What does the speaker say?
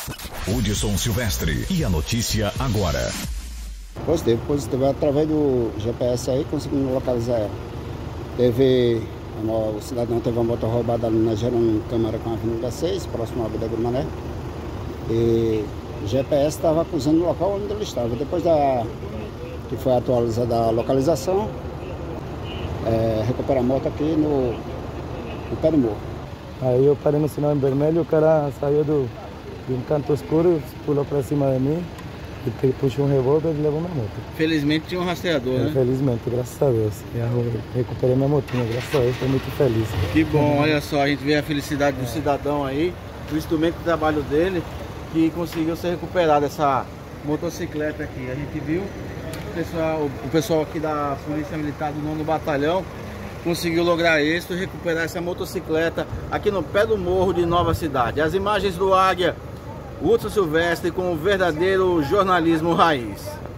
Hudson Silvestre. E a notícia agora. Positivo. Através do GPS aí, conseguimos localizar ela. O cidadão teve uma moto roubada ali na Jerônimo Câmara com a Avenida 6, próximo à Vida do Mané. E o GPS estava acusando o local onde ele estava. Depois que foi atualizada a localização, recupera a moto aqui no pé do morro. Aí eu parei no sinal em vermelho, o cara saiu de um canto escuro, pulou para cima de mim e puxou um revólver e levou minha moto. Felizmente tinha um rastreador, né? Felizmente, graças a Deus. Eu recuperei minha motinha, graças a Deus, estou muito feliz. Que bom, olha só, a gente vê a felicidade do cidadão aí, o instrumento de trabalho dele, que conseguiu ser recuperado essa motocicleta aqui. A gente viu o pessoal aqui da Polícia Militar do 9º Batalhão conseguiu lograr êxito e recuperar essa motocicleta aqui no pé do morro de Nova Cidade. As imagens do Águia, Hudson Silvestre com o verdadeiro jornalismo raiz.